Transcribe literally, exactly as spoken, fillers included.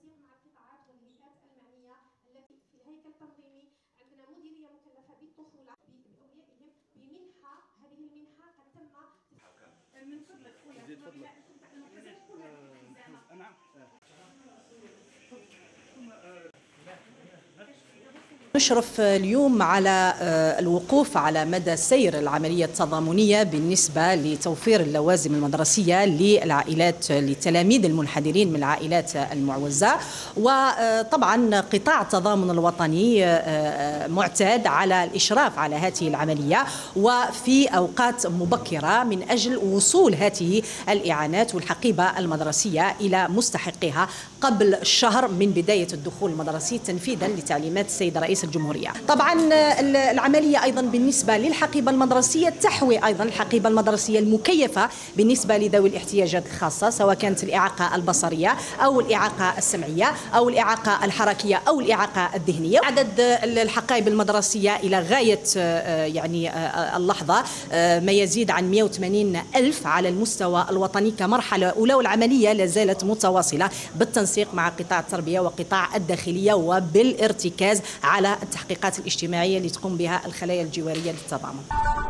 بالتنسيق مع القطاعات والهيئات المعنيه التي في الهيكل التنظيمي. عندنا مديريه مكلفه بالطفوله باوليائهم بمنحه، هذه المنحه قد تم من فضلك خويا نعم. نشرف اليوم على الوقوف على مدى سير العملية التضامنية بالنسبة لتوفير اللوازم المدرسية للعائلات للتلاميذ المنحدرين من العائلات المعوزة. وطبعا قطاع التضامن الوطني معتاد على الإشراف على هذه العملية وفي أوقات مبكرة من أجل وصول هذه الإعانات والحقيبة المدرسية إلى مستحقها قبل الشهر من بداية الدخول المدرسي تنفيذا لتعليمات السيد رئيس الجمهورية. طبعا العملية أيضا بالنسبة للحقيبة المدرسية تحوي أيضا الحقيبة المدرسية المكيفة بالنسبة لذوي الاحتياجات الخاصة، سواء كانت الإعاقة البصرية أو الإعاقة السمعية أو الإعاقة الحركية أو الإعاقة الذهنية. عدد الحقائب المدرسية إلى غاية يعني اللحظة ما يزيد عن مئة وثمانين ألف على المستوى الوطني كمرحلة أولى، والعملية لا زالت متواصلة بالتنسيق مع قطاع التربية وقطاع الداخلية وبالارتكاز على التحقيقات الاجتماعية اللي تقوم بها الخلايا الجوارية للتضامن.